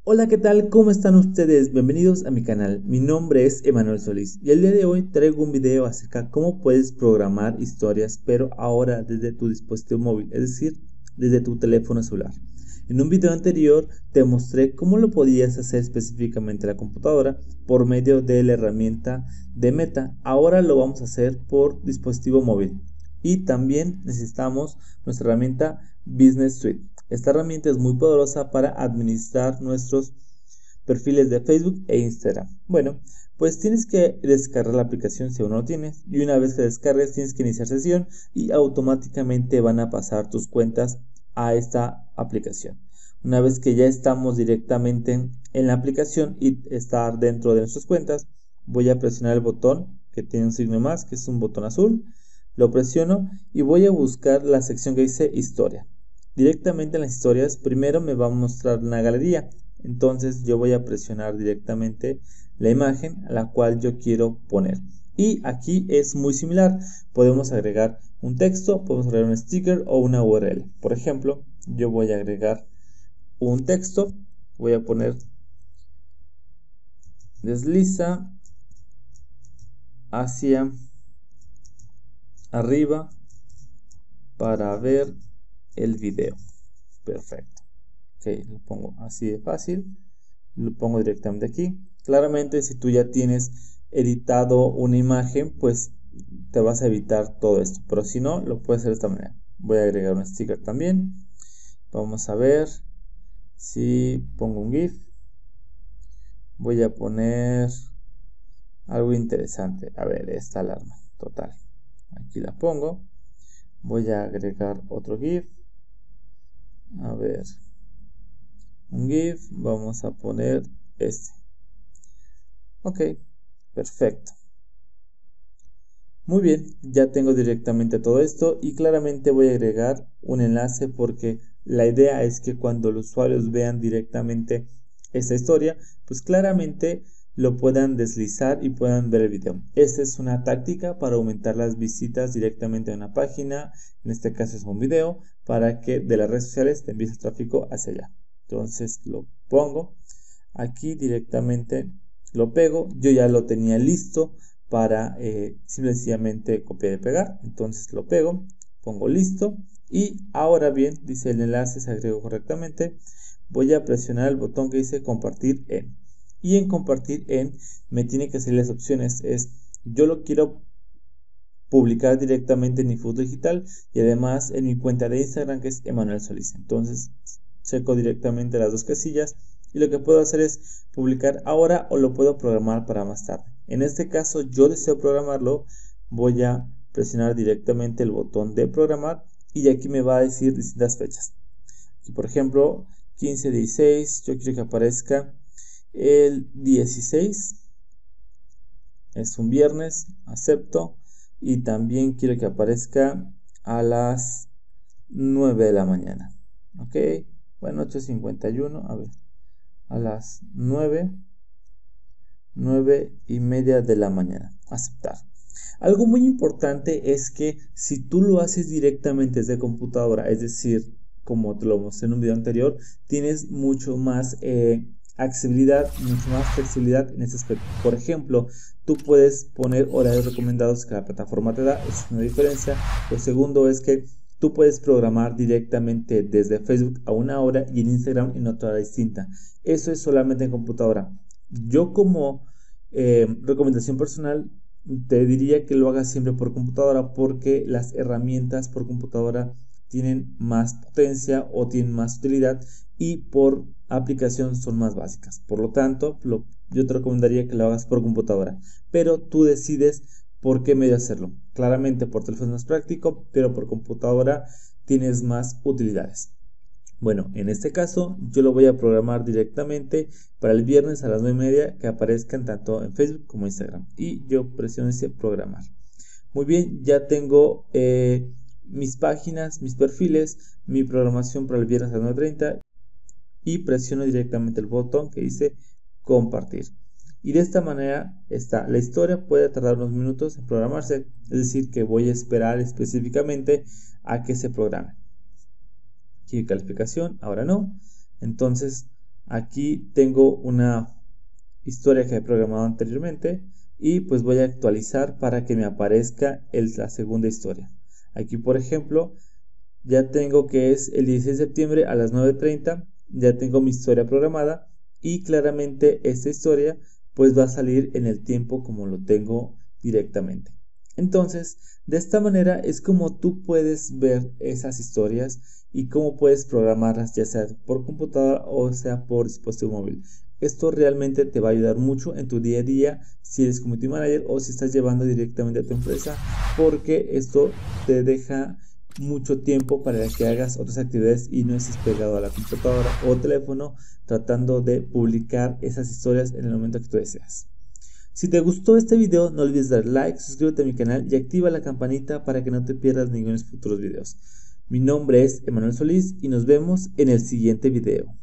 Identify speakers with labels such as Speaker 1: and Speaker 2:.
Speaker 1: Hola, ¿qué tal? ¿Cómo están ustedes? Bienvenidos a mi canal. Mi nombre es Emanuel Solís y el día de hoy traigo un video acerca de cómo puedes programar historias, pero ahora desde tu dispositivo móvil, es decir, desde tu teléfono celular. En un video anterior te mostré cómo lo podías hacer específicamente en la computadora por medio de la herramienta de Meta. Ahora lo vamos a hacer por dispositivo móvil. Y también necesitamos nuestra herramienta Business Suite. Esta herramienta es muy poderosa para administrar nuestros perfiles de Facebook e Instagram. Bueno, pues tienes que descargar la aplicación si aún no lo tienes, y una vez que descargues tienes que iniciar sesión y automáticamente van a pasar tus cuentas a esta aplicación. Una vez que ya estamos directamente en la aplicación y estar dentro de nuestras cuentas, voy a presionar el botón que tiene un signo más, que es un botón azul. Lo presiono y voy a buscar la sección que dice historia. Directamente en las historias, primero me va a mostrar una galería. Entonces yo voy a presionar directamente la imagen a la cual yo quiero poner. Y aquí es muy similar. Podemos agregar un texto, podemos agregar un sticker o una URL. Por ejemplo, yo voy a agregar un texto. Voy a poner desliza hacia arriba para ver el video. Perfecto. Ok, lo pongo así de fácil. Lo pongo directamente aquí. Claramente, si tú ya tienes editado una imagen, pues te vas a evitar todo esto. Pero si no, lo puedes hacer de esta manera. Voy a agregar un sticker también. Vamos a ver si pongo un GIF. Voy a poner algo interesante. A ver, esta alarma. Total. Aquí la pongo. Voy a agregar otro GIF. A ver. Un GIF. Vamos a poner este. Ok. Perfecto. Muy bien, ya tengo directamente todo esto y claramente voy a agregar un enlace porque la idea es que cuando los usuarios vean directamente esta historia, pues claramente lo puedan deslizar y puedan ver el video. Esta es una táctica para aumentar las visitas directamente a una página, en este caso es un video, para que de las redes sociales te envíes el tráfico hacia allá. Entonces lo pongo aquí directamente, lo pego, yo ya lo tenía listo para sencillamente copiar y pegar. Entonces lo pego, pongo listo y ahora bien, dice el enlace se agregó correctamente. Voy a presionar el botón que dice compartir en, y en compartir en me tiene que salir las opciones. Yo lo quiero publicar directamente en mi foto digital y además en mi cuenta de Instagram, que es Emanuel Solís. Entonces checo directamente las dos casillas y lo que puedo hacer es publicar ahora o lo puedo programar para más tarde. En este caso yo deseo programarlo, voy a presionar directamente el botón de programar y aquí me va a decir distintas fechas. Aquí, por ejemplo, 15-16, yo quiero que aparezca el 16, es un viernes, acepto, y también quiero que aparezca a las 9 de la mañana. Ok, bueno, 8:51, a ver, a las 9:30 de la mañana, aceptar. Algo muy importante es que si tú lo haces directamente desde computadora, es decir, como te lo mostré en un video anterior, tienes mucho más accesibilidad, mucho más flexibilidad en ese aspecto. Por ejemplo, tú puedes poner horarios recomendados que la plataforma te da, es una diferencia. Lo segundo es que tú puedes programar directamente desde Facebook a una hora y en Instagram en otra hora distinta. Eso es solamente en computadora. Yo como recomendación personal te diría que lo hagas siempre por computadora porque las herramientas por computadora tienen más potencia o tienen más utilidad y por aplicación son más básicas. Por lo tanto, yo te recomendaría que lo hagas por computadora, pero tú decides por qué medio hacerlo. Claramente por teléfono es más práctico, pero por computadora tienes más utilidades. Bueno, en este caso yo lo voy a programar directamente para el viernes a las 9:30 que aparezcan tanto en Facebook como Instagram. Y yo presiono ese programar. Muy bien, ya tengo mis páginas, mis perfiles, mi programación para el viernes a las 9:30 y presiono directamente el botón que dice compartir. Y de esta manera está. La historia puede tardar unos minutos en programarse, es decir, que voy a esperar específicamente a que se programe. Aquí calificación, ahora no. Entonces Aquí tengo una historia que he programado anteriormente y pues voy a actualizar para que me aparezca la segunda historia. Aquí por ejemplo ya tengo que es el 16 de septiembre a las 9:30, ya tengo mi historia programada y claramente esta historia pues va a salir en el tiempo como lo tengo directamente. Entonces, de esta manera es como tú puedes ver esas historias y cómo puedes programarlas, ya sea por computadora o sea por dispositivo móvil. Esto realmente te va a ayudar mucho en tu día a día si eres community manager o si estás llevando directamente a tu empresa, porque esto te deja mucho tiempo para que hagas otras actividades y no estés pegado a la computadora o teléfono tratando de publicar esas historias en el momento que tú deseas. Si te gustó este video, no olvides dar like, suscríbete a mi canal y activa la campanita para que no te pierdas ninguno de mis futuros videos. Mi nombre es Emanuel Solís y nos vemos en el siguiente video.